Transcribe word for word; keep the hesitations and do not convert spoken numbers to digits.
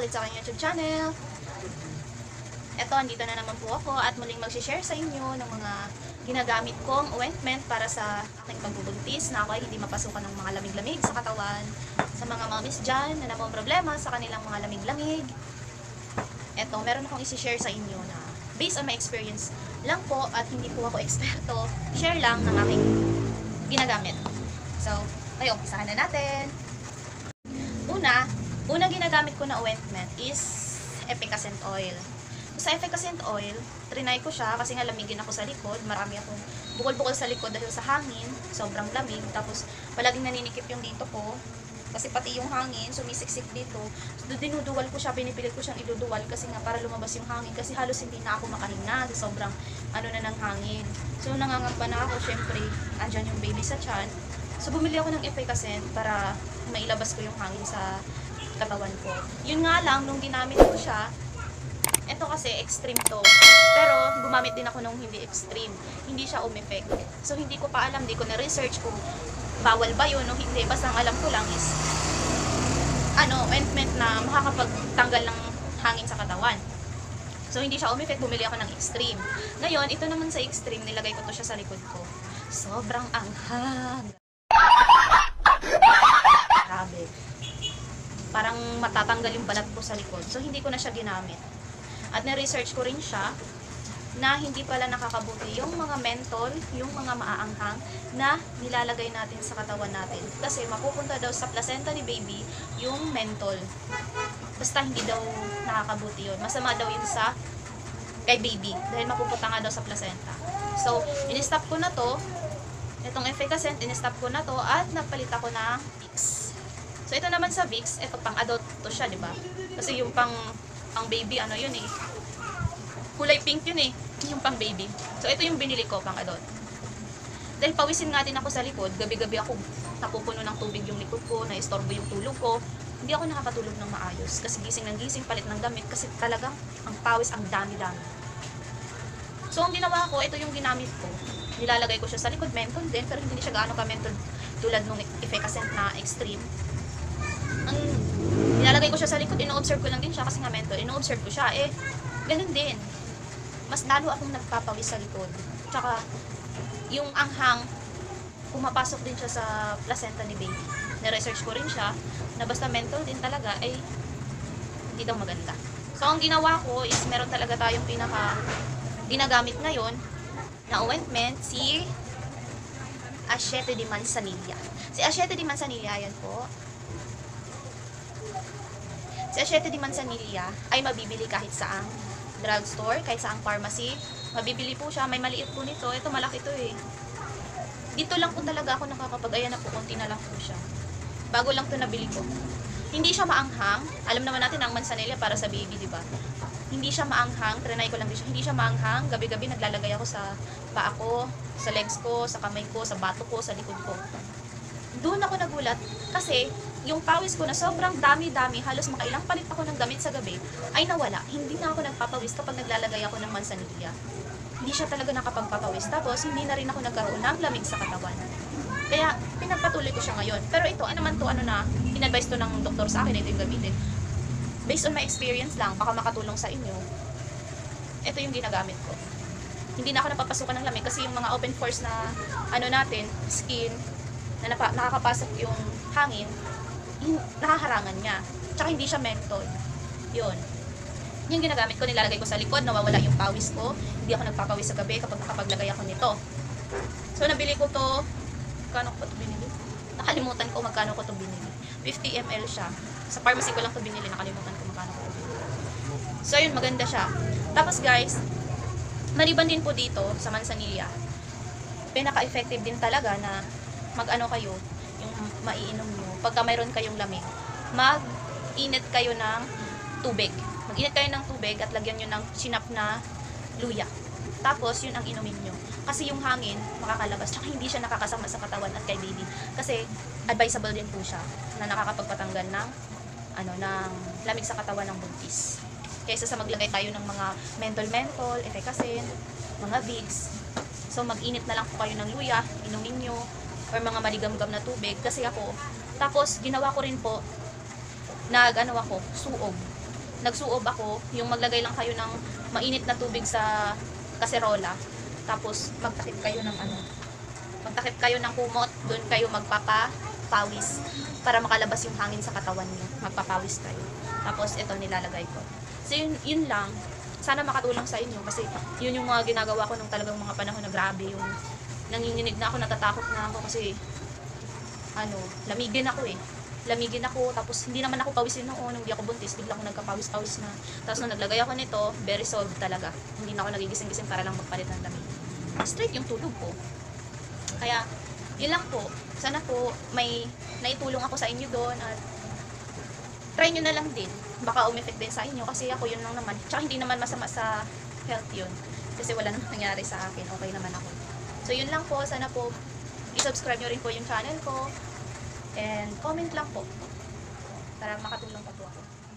ulit sa aking YouTube channel. Eto, andito na naman po ako at muling mag-share sa inyo ng mga ginagamit kong ointment para sa aking pagbubuntis na ako ay hindi mapasukan ng mga lamig-lamig sa katawan. Sa mga mommies dyan na napong problema sa kanilang mga lamig-lamig. Eto, meron akong isi-share sa inyo na based on my experience lang po at hindi po ako eksperto, share lang ng aking ginagamit. So, ngayon, umpisahan na natin. Una, unang ginagamit ko na ointment is efficacent oil. Sa efficacent oil, trinay ko siya kasi nga lamigin ako sa likod. Marami akong bukol-bukol sa likod dahil sa hangin. Sobrang lamig. Tapos, palaging naninikip yung dito ko. Kasi pati yung hangin, sumisiksik dito. So, dinuduwal ko siya, pinipilit ko siyang iduduwal kasi nga para lumabas yung hangin. Kasi halos hindi na ako makahinga. Kasi sobrang ano na ng hangin. So, nangangamba na ako. Syempre, andyan yung baby sa tiyan. So, bumili ako ng efficacent para mailabas ko yung hangin sa katawan ko. Yun nga lang, nung ginamit ko siya, ito kasi extreme to. Pero gumamit din ako nung hindi extreme. Hindi siya umeffect. So hindi ko pa alam, hindi ko na-research kung bawal ba yun o hindi. Basta ang alam ko lang is ano, ointment na makakapagtanggal ng hangin sa katawan. So hindi siya umeffect, bumili ako ng extreme. Ngayon, ito naman sa extreme, nilagay ko to siya sa likod ko. Sobrang anghang. Grabe. Parang matatanggal yung balat ko sa likod. So hindi ko na siya ginamit. At na-research ko rin siya na hindi pala nakakabuti yung mga menthol, yung mga maaanghang na nilalagay natin sa katawan natin. Kasi mapupunta daw sa placenta ni baby yung menthol. Basta hindi daw nakakabuti yun. Masama daw yun sa kay baby dahil mapupunta nga daw sa placenta. So, in-stop ko na to. Itong efficacent, in-stop ko na to at nagpalit ako ng Vicks. So, ito naman sa Vicks, ito pang adult to siya, di ba? Kasi yung pang ang baby, ano yun eh. Kulay pink yun eh. Yung pang baby. So, ito yung binili ko, pang adult. Dahil pawisin nga din ako sa likod, gabi-gabi ako napupuno ng tubig yung likod ko, na-istorbo yung tulog ko. Hindi ako nakakatulog ng maayos. Kasi gising ng gising, palit ng damit. Kasi talagang, ang pawis, ang dami-dami. So, ang ginawa ko, ito yung ginamit ko. Nilalagay ko siya sa likod, menthol din, pero hindi siya gaano ka-menthol tulad nung efficacent na extreme. Ang nilalagay ko siya sa likod, ino-observe ko lang din siya kasi nga menthol, ino-observe ko siya, eh, ganun din. Mas lalo akong nagpapawis sa likod. Tsaka, yung anghang, pumapasok din siya sa placenta ni baby. Na-research ko rin siya, na basta menthol din talaga, ay, hindi daw maganda. So, ang ginawa ko is, meron talaga tayong pinaka, ginagamit ngayon, na ointment, si Aceite de Manzanilla. Si Aceite de Manzanilla, yan po. Si Aceite de Manzanilla ay mabibili kahit saang drugstore, kahit saang pharmacy. Mabibili po siya. May maliit po nito. Ito malaki to eh. Dito lang po talaga ako nakakapag. Ayan na po, konti na lang po siya. Bago lang to nabili ko. Hindi siya maanghang. Alam naman natin ang manzanilla para sa baby, di ba? Hindi siya maanghang. Trinay ko lang din siya. Hindi siya maanghang. Gabi-gabi naglalagay ako sa paa ko, sa legs ko, sa kamay ko, sa bato ko, sa likod ko. Doon ako nagulat kasi yung pawis ko na sobrang dami-dami, halos makailang palit ako ng damit sa gabi, ay nawala. Hindi na ako nagpapawis kapag naglalagay ako ng manzanilla. Hindi siya talaga nakapagpapawis. Tapos, hindi na rin ako nagkaroon ng lamig sa katawan. Kaya, pinagpatuloy ko siya ngayon. Pero ito, ano naman to, ano na, in-advise to ng doktor sa akin, ito yung gamitin. Based on my experience lang, baka makatulong sa inyo, ito yung ginagamit ko. Hindi na ako napapasukan ng lamig kasi yung mga open pores na, ano natin, skin, na napa, nakakapasok yung hangin, nakaharangan niya. Tsaka hindi siya menthol. Yun. Yung ginagamit ko, nilalagay ko sa likod, nawawala yung pawis ko. Hindi ako nagpapawis sa gabi kapag nakapaglagay ako nito. So, nabili ko to, magkano ko to binili? Nakalimutan ko magkano ko to binili. fifty milliliters siya. Sa pharmacy ko lang to binili, nakalimutan ko magkano ko to binili. So, yun, maganda siya. Tapos guys, maliban din po dito sa manzanilla, pinaka-effective din talaga na mag-ano kayo, yung maiinom nyo. Pagka mayroon kayong lamig, mag-init kayo ng tubig. Mag-init kayo ng tubig at lagyan nyo ng sinap na luya. Tapos, yun ang inumin nyo. Kasi yung hangin, makakalabas. Tsaka hindi siya nakakasama sa katawan at kay baby. Kasi, advisable din po siya na nakakapagpatanggal ng, ano, ng lamig sa katawan ng buntis. Kaysa sa maglagay tayo ng mga menthol-menthol, efficacent, mga Vicks. So, mag-init na lang po kayo ng luya, inumin nyo, or mga maligam-gam na tubig. Kasi ako, tapos, ginawa ko rin po, nag, ano ako, suog. nagsuob ako, yung maglagay lang kayo ng mainit na tubig sa kaserola, tapos magtakip kayo ng ano, magtakip kayo ng kumot, doon kayo magpapapawis para makalabas yung hangin sa katawan niyo. Magpapawis kayo. Tapos ito nilalagay ko. So yun, yun lang. Sana makatulong sa inyo kasi yun yung mga ginagawa ko nung talagang mga panahon na grabe, yung nanginginig na ako, natatakot na ako kasi ano, lamigin ako eh. Lamigin ako, tapos hindi naman ako pawisin noon, nung hindi ako buntis, bigla ako nagkapawis-pawis na. Tapos nung naglagay ako nito, very solved talaga. Hindi na ako nagigising-gising para lang magpalit ng lamig. Straight yung tulog ko. Kaya, yun lang po. Sana po may naitulong ako sa inyo doon at try nyo na lang din. Baka umeffect din sa inyo kasi ako yun lang naman. Tsaka hindi naman masama sa health yun. Kasi wala namang nangyari sa akin. Okay naman ako. So yun lang po. Sana po i-subscribe nyo rin po yung channel ko. And comment lang po. Para makatulong pa po ako.